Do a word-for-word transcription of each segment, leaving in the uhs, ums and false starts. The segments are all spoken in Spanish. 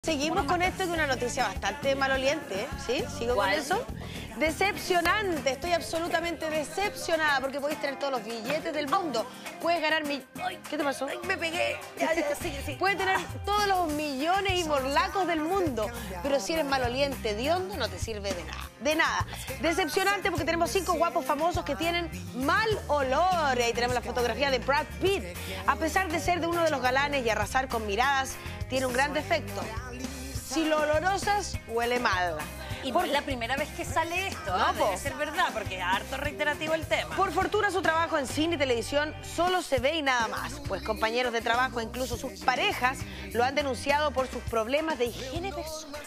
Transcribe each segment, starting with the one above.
Seguimos con esto, que es una noticia bastante maloliente, ¿sí? ¿Sigo con eso? Decepcionante, estoy absolutamente decepcionada porque podéis tener todos los billetes del mundo. Puedes ganar mil... ¿Qué te pasó? Ay, me pegué. Ya, ya, sí, sí. Puedes tener todos los millones y morlacos del mundo, pero si eres maloliente, hediondo, no te sirve de nada. De nada. Decepcionante porque tenemos cinco guapos famosos que tienen mal olor. Y ahí tenemos la fotografía de Brad Pitt. A pesar de ser de uno de los galanes y arrasar con miradas, tiene un gran defecto. Si lo olorosas, huele mal. Y por la primera vez que sale esto, no, ¿eh? Debe ser verdad, porque es harto reiterativo el tema. Por fortuna, su trabajo en cine y televisión solo se ve y nada más, pues compañeros de trabajo, incluso sus parejas, lo han denunciado por sus problemas de higiene personal.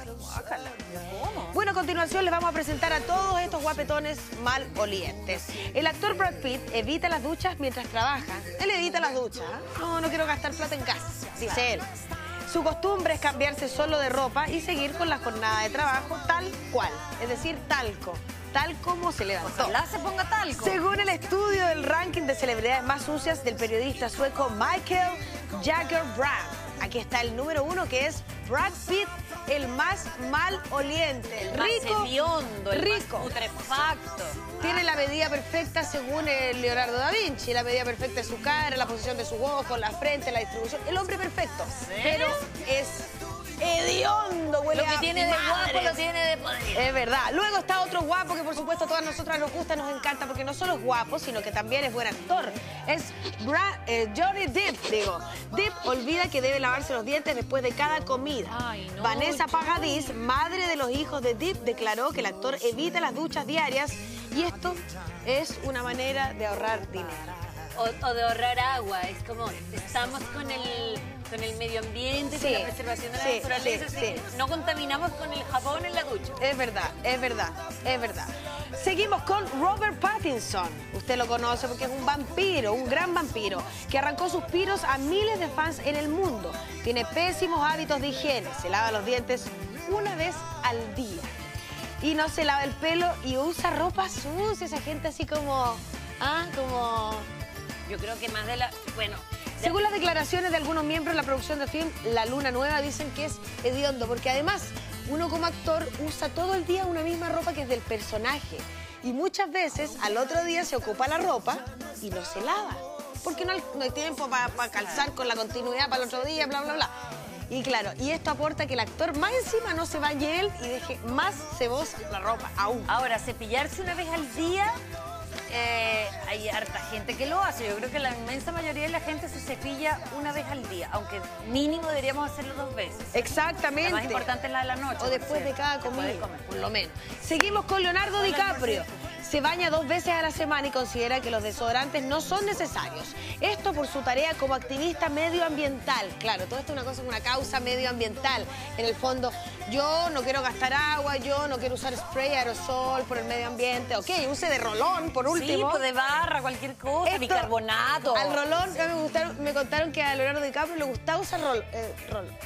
¿Cómo? Bueno, a continuación les vamos a presentar a todos estos guapetones malolientes. El actor Brad Pitt evita las duchas mientras trabaja. Él evita las duchas. ¿eh? No, no quiero gastar plata en casa, dice él. Su costumbre es cambiarse solo de ropa y seguir con la jornada de trabajo tal cual, es decir, talco, tal como se levantó. Ojalá se ponga talco. Según el estudio del ranking de celebridades más sucias del periodista sueco Michael Jägerbrand, aquí está el número uno, que es Brad Pitt, el más maloliente, el rico, más hediondo, el rico, más putrefacto. Tiene la medida perfecta según el Leonardo da Vinci, la medida perfecta de su cara, la posición de su ojos, la frente, la distribución, el hombre perfecto, ¿Sí? pero es hediondo, huele Lo que a tiene de madres. guapo lo tiene de podrido. Es verdad. Luego está otro guapo que por supuesto a todas nosotras nos gusta, nos encanta, porque no solo es guapo, sino que también es buen actor. Es Brad, eh, Johnny Depp, digo. Depp olvida que debe lavarse los dientes después de cada comida. Ay, no, Vanessa Johnny. Paradis, madre de los hijos de Depp, declaró que el actor evita las duchas diarias y esto es una manera de ahorrar dinero. O, o de ahorrar agua, es como estamos con el, con el medio ambiente, Sí, con la preservación de la sí, naturaleza, sí, así sí. que no contaminamos con el jabón en la ducha. Es verdad, es verdad, es verdad. Seguimos con Robert Pattinson. Usted lo conoce porque es un vampiro, un gran vampiro, que arrancó suspiros a miles de fans en el mundo. Tiene pésimos hábitos de higiene, se lava los dientes una vez al día. Y no se lava el pelo y usa ropa sucia, esa gente así como... Ah, como... Yo creo que más de la... Bueno... Según las declaraciones de algunos miembros de la producción del film La Luna Nueva, dicen que es hediondo, porque además uno como actor usa todo el día una misma ropa que es del personaje. Y muchas veces al otro día se ocupa la ropa y no se lava. Porque no hay, no hay tiempo para pa calzar con la continuidad para el otro día, bla, bla, bla. Y claro, y esto aporta que el actor más encima no se bañe él y deje más cebosa la ropa aún. Ahora, cepillarse una vez al día... Eh, hay harta gente que lo hace. Yo creo que la inmensa mayoría de la gente se cepilla una vez al día, aunque mínimo deberíamos hacerlo dos veces. Exactamente. La más importante es la de la noche. O después de cada comida, de comer. por lo menos. Seguimos con Leonardo DiCaprio. Se baña dos veces a la semana y considera que los desodorantes no son necesarios. Esto por su tarea como activista medioambiental. Claro, todo esto es una cosa, una causa medioambiental. En el fondo, yo no quiero gastar agua, yo no quiero usar spray aerosol por el medio ambiente. Ok, use de rolón, por último. Sí, pues de barra, cualquier cosa, Esto, bicarbonato. Al rolón, me, gustaron, me contaron que a Leonardo DiCaprio le gustaba usar rol, eh, rolón.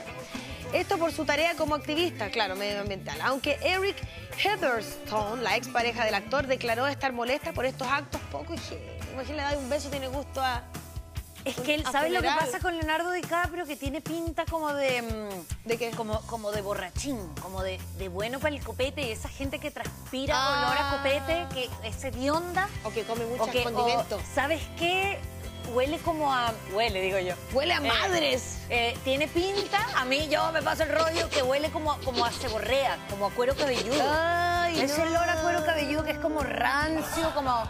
Esto por su tarea como activista, claro, medioambiental. Aunque Eric Heatherstone, la expareja del actor, declaró estar molesta por estos actos poco higiénicos. Imagínate, le da un beso, tiene gusto a... Es que él, ¿sabes lo que pasa con Leonardo DiCaprio? Que tiene pinta como de... ¿De qué? Como, como de borrachín, como de, de bueno para el copete. Y esa gente que transpira Ah. olor a copete, que es hedionda. O que come muchos o que, condimentos. o, ¿sabes qué? Huele como a... Huele, digo yo. Huele a Eh, madres. eh, tiene pinta, a mí yo me paso el rollo, que huele como, como a ceborrea, como a cuero cabelludo. Ay, Ese no. olor a cuero cabelludo que es como rancio, como...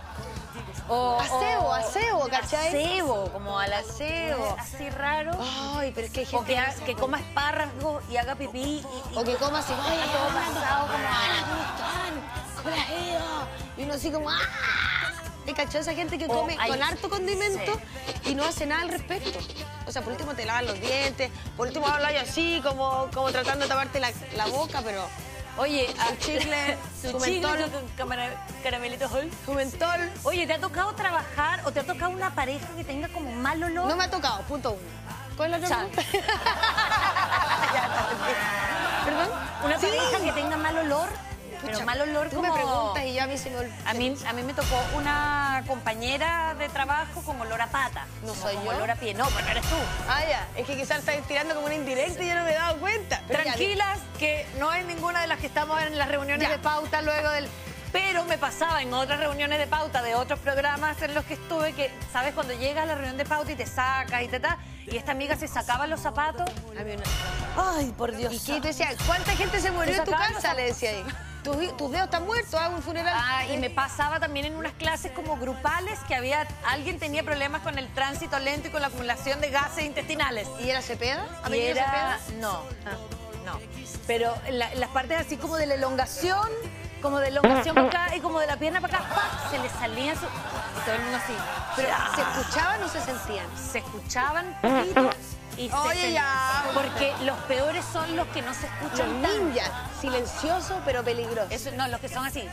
O, Acebo, o- acebo, ¿cachai? Acebo, como al Acebo. así raro. Ay, pero es que hay O gente que, ha- que coma espárragos y haga pipí. Y, y- O que coma así, ay, Está todo ay, pasado como a- ay, ¿cómo están? ¿Cómo les ha ido? Y uno así como, ¡ah! ¿Te cachó esa gente que O come hay- con harto condimento y no hace nada al respecto? O sea, por último te lavas los dientes, por último hablas así, como, como tratando de taparte la, la boca, pero... Oye, Su chicle, su su chicle mentol. con camara- caramelitos Hall. Su mentol. Oye, ¿te ha tocado trabajar o te ha tocado una pareja que tenga como mal olor? No me ha tocado, punto uno. ¿Cuál es la otra Chao. pregunta? Ya, ¿perdón? Una Sí. pareja que tenga mal olor. Pero mal olor tú como... me preguntas y yo a mí se me olvida. A mí, a mí me tocó una compañera de trabajo con olor a pata. ¿No como soy con yo? olor a pie. No, pero no eres tú. Ah, ya. Es que quizás estáis tirando como una indirecta y yo no me he dado cuenta. Pero ya, Tranquilas, que no es ninguna de las que estamos en las reuniones Ya. de pauta luego del... Pero me pasaba en otras reuniones de pauta de otros programas en los que estuve que, ¿sabes? Cuando llegas a la reunión de pauta y te sacas y te ta, y esta amiga se sacaba los zapatos. a mí una... Ay, por Dios. ¿Y qué? Te decía, ¿cuánta gente se murió Te en tu sacaban casa? los- Le decía ahí. Tus, tus dedos están muertos, hago un funeral. Ah, y me pasaba también en unas clases como grupales que había, alguien tenía problemas con el tránsito lento y con la acumulación de gases intestinales. ¿Y era Cepeda? ¿Ha Y venido era... Cepeda? No, no. Pero en la- en las partes así como de la elongación, como de elongación para acá y como de la pierna para acá, ¡pam! Se les salía su... Y todo el mundo así. Pero ¡ya! ¿se escuchaban o se sentían? Se escuchaban poquitos y se Oye, sen- ya. Porque los peores son los que no se Los escuchan tanto. ninjas, silencioso pero peligroso. Eso, no, los que son así.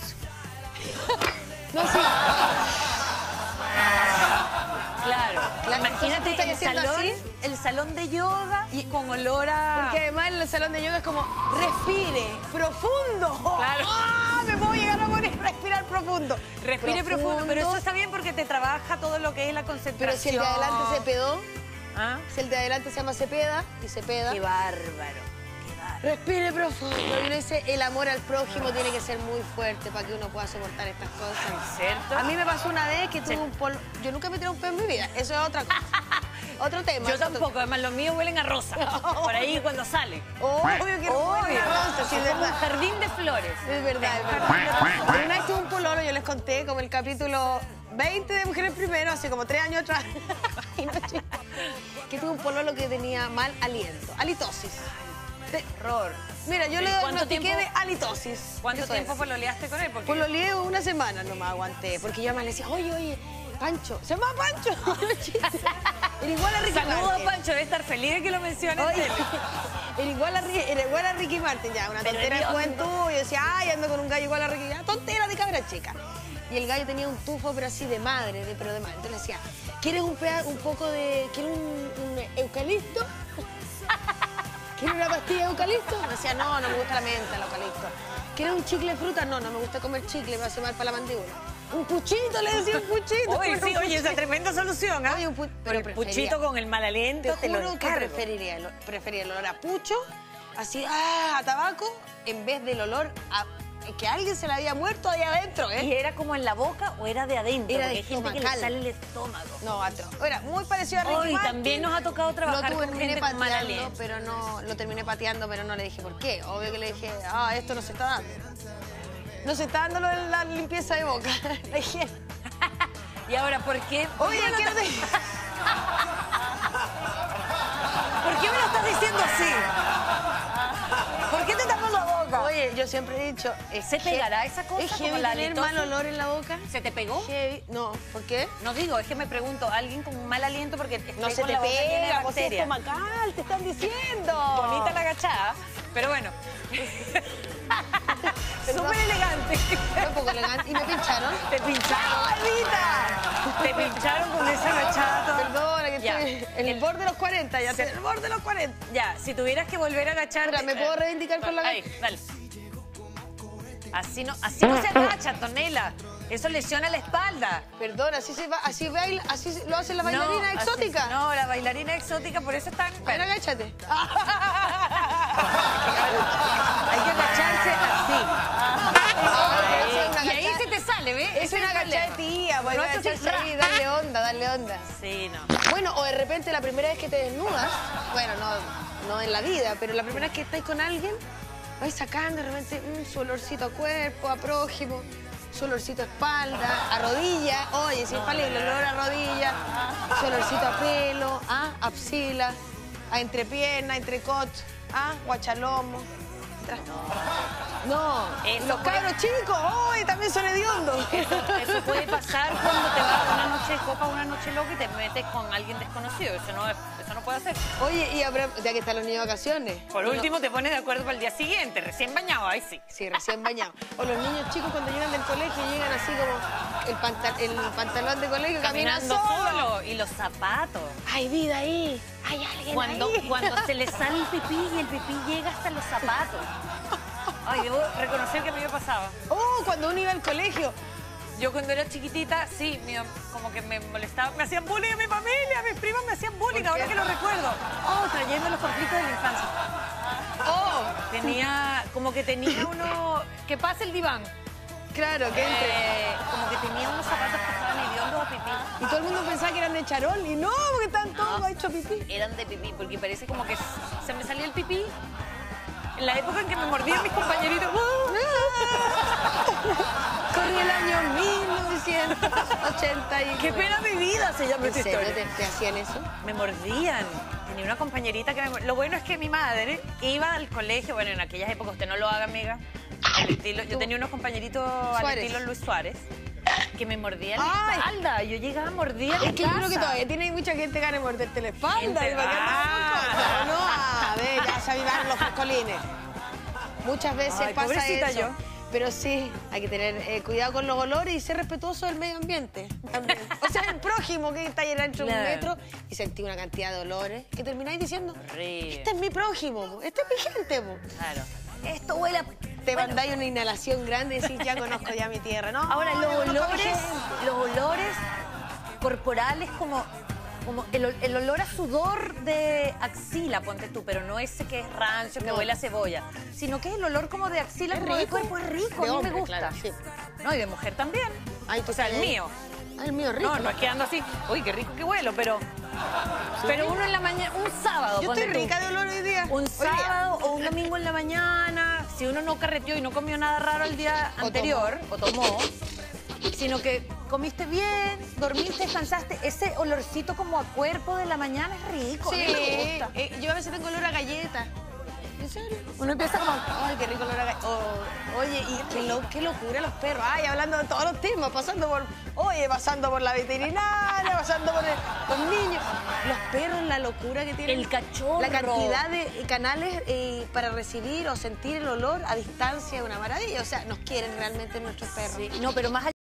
No, sí. Claro. Claro, entonces tú Imagínate estás el haciendo salón, así. el salón de yoga y con olor a... Porque además en el salón de yoga es como, respire, profundo. Claro. ¡Ah! Me puedo llegar a morir, respirar profundo. Respire profundo. Pero eso está bien porque te trabaja todo lo que es la concentración. Pero si el de adelante se pedó, ¿Ah? si el de adelante se llama Cepeda y se peda, Qué bárbaro. Qué bárbaro. respire profundo. Y uno dice, el amor al prójimo tiene que ser muy fuerte para que uno pueda soportar estas cosas. ¿Cierto? A mí me pasó una vez que tuve Sí. un polo... Yo nunca me tiré un pedo en mi vida, eso es otra cosa. Otro tema. Yo es otro- tampoco, además los míos huelen a rosa. Por ahí cuando sale. Obvio que no Obvio. huele a rosa, sí, es Es como un verdad. jardín de flores. Es verdad, es verdad. Pero una vez tuve un pololo, yo les conté, como el capítulo veinte de Mujeres Primero, hace como tres años atrás. Ay, no, chico. Que tuve un pololo que tenía mal aliento, halitosis. De- Horror. Mira, yo le ¿Y cuánto diagnostiqué tiempo- de halitosis. ¿Cuánto Eso tiempo es. pololeaste con él? Porque... Pololeé una semana, no me aguanté, porque yo más le decía, oye, oye, Pancho, se llama Pancho. Era igual a Ricky Saludos a Martin. Pancho, debe estar feliz de que lo menciones. Oye, era igual, a, Ri- era igual a Ricky Martin, ya, una Pero tontera de Dios, juventud. Yo decía, ay, ando con un gallo igual a Ricky, ya, tontera de cabra chica. Y el gallo tenía un tufo, pero así de madre, de, pero de madre. Entonces le decía, ¿quieres un, peda- un poco de, ¿quieres un, un eucalipto? ¿Quieres una pastilla de eucalipto? Me decía, no, no me gusta la menta, el eucalipto. ¿Quieres un chicle de fruta? No, no me gusta comer chicle, me hace mal para la mandíbula. Un puchito, le decía un puchito. Oye, un sí, oye, esa puchito. tremenda solución, ¿ah? Oye, un pu- Pero pero el prefería- puchito con el mal aliento Te te, lo juro que encargo. preferiría, el- prefería el olor a pucho, así, ah, a tabaco, en vez del olor a que alguien se le había muerto ahí adentro, ¿Y ¿eh? era como en la boca o era de adentro? Era Porque de hay gente que le estomacal. sale el estómago. No, atro. Era muy parecido a Ricky Hoy Martin. también nos ha tocado Lo trabajar tuve, con terminé gente con mal pateando, aliento. pero no, lo terminé pateando, pero no le dije por qué. Obvio que le dije, ah, esto no se está dando. No se está dando lo de la limpieza de boca, la higiene. Y ahora, ¿por qué? ¿Por Oye, qué me ¿qué lo no te... estás- ¿Por qué me lo estás diciendo así? ¿Por qué te tapas la boca? Oye, yo siempre he dicho... es ¿Se que- pegará esa cosa ¿Es como heavy la tener halitosis? mal olor en la boca? ¿Se te pegó? Heavy. No, ¿por qué? No digo, es que me pregunto, alguien con mal aliento porque No estoy se con te la boca llena de pega, pues es bacterias. estomacal, te están diciendo. Bonita la agachada, pero bueno. Perdón. Súper elegante. Fue un poco elegante. ¿Y me pincharon? Te pincharon. ¡Maldita! Te pincharon con esa agachada. toda- Perdona, que Ya. estoy en el borde de los cuarenta, ya Se- estoy en el borde de los cuarenta. Ya, si tuvieras que volver a agacharte... Espera, ¿me puedo reivindicar con la Ahí, dale. Así no, así no se agacha, Tonela. Eso lesiona la espalda. Perdona, así se va, así baila, así se- lo hacen las bailarinas No, así- exóticas. No, la bailarina exótica, por eso están... A ver, Bueno, agáchate. hay que agacharse así. Es una Y ahí agacha- se te sale, ¿ves? Es Ese una el problema. agachatía, pues No, hay que eso sí, agacharse ahí, ra. darle onda, darle onda. Sí, no. Bueno, o de repente la primera vez que te desnudas, bueno, no, no en la vida, pero la primera vez que estáis con alguien, vais sacando de repente mm, su olorcito a cuerpo, a prójimo, su olorcito a espalda, a rodilla, oye, si es infalible, el olor a rodilla, su olorcito a pelo, a axila, a entrepierna, entrecot, a guachalomo. Tra- No, Eso los puede- cabros chicos, hoy también son hediondos. Eso puede pasar cuando te vas a una noche de copa, una noche loca y te metes con alguien desconocido. Eso no, es- eso no puede hacer. Oye, y habrá, ya que están los niños de vacaciones. Por uno- último, te pones de acuerdo para el día siguiente, recién bañado, ahí sí. Sí, recién bañados. O los niños chicos cuando llegan del colegio llegan así como el, panta- el pantalón de colegio, caminan Caminando solo. solo. Y los zapatos. Hay vida ahí, hay alguien Cuando, ahí. cuando se le sale el pipí y el pipí llega hasta los zapatos. Ay, debo reconocer que a mí me pasaba. Oh, cuando uno iba al colegio. Yo cuando era chiquitita, sí, mi, como que me molestaba, me hacían bullying a mi familia, mis primas me hacían bullying, ahora que lo recuerdo. Oh, trayendo los conflictos de la infancia. Oh, Tenía, como que tenía uno, que pase el diván. claro, que entre. Eh, como que tenía unos zapatos que estaban hediondos a pipí. Y todo el mundo pensaba que eran de charol y no, porque están todos hechos pipí. Eran de pipí, porque parece como que se me salía el pipí en la época en que me mordían mis compañeritos. Corría el año mil novecientos ochenta y... ¡Qué pena mi vida! Se llama ¿En esta serio historia. te, te hacían eso? Me mordían. Tenía una compañerita que me... Lo bueno es que mi madre iba al colegio, bueno, en aquellas épocas, usted no lo haga, amiga. Al estilo, yo tenía unos compañeritos al Suárez. estilo Luis Suárez que me mordían Ay. la espalda. Yo llegaba mordida en Es que yo creo que casa. todavía tiene mucha gente que gana de morderte la espalda. Gente, ¿Y para qué ah. andas con cosas? No, a ver, ya se avivaron los frescolines. Muchas veces Ay, pasa pobrecita eso. yo. Pero sí, hay que tener eh, cuidado con los olores y ser respetuoso del medio ambiente también. O sea, el prójimo que está ahí dentro de un Claro. metro y sentí una cantidad de olores que termináis diciendo, Horrible. este es mi prójimo, po, este es mi gente. Po. Claro. Esto huele a... Te Bueno, mandáis una inhalación grande y decís, ya conozco ya mi tierra, ¿no? ahora, los ya conozco a mi olores, gente. los olores corporales como... Como el, ol- el olor a sudor de axila, ponte tú, pero no ese que es rancio, que No. huele a cebolla, sino que es el olor como de axila, ¿Es como de rico? cuerpo, es rico, De a mí hombre, me gusta. claro, sí. No, y de mujer también. Ay, tú o sea, el estás ahí. mío. Ah, el mío rico. No, no es que ando así, uy, qué rico que huelo, pero... Pero uno en la mañana, un sábado, Yo ponte estoy tú. rica de olor hoy día. Un Hoy día. sábado o un domingo en la mañana, si uno no carreteó y no comió nada raro el día O anterior, o tomó, sino que comiste bien, dormiste, descansaste, ese olorcito como a cuerpo de la mañana es rico, a Sí, mí me gusta. eh, yo a veces tengo olor a galleta. ¿En serio? Uno empieza como... Ay, qué rico olor a galleta. oye, y qué, lo- qué locura los perros. Ay, hablando de todos los temas, pasando por... Oye, pasando por la veterinaria, pasando por el- los niños. Los perros, la locura que tienen. El cachorro. La cantidad de canales eh, para recibir o sentir el olor a distancia es una maravilla. O sea, nos quieren realmente nuestros perros. Sí, no, pero más allá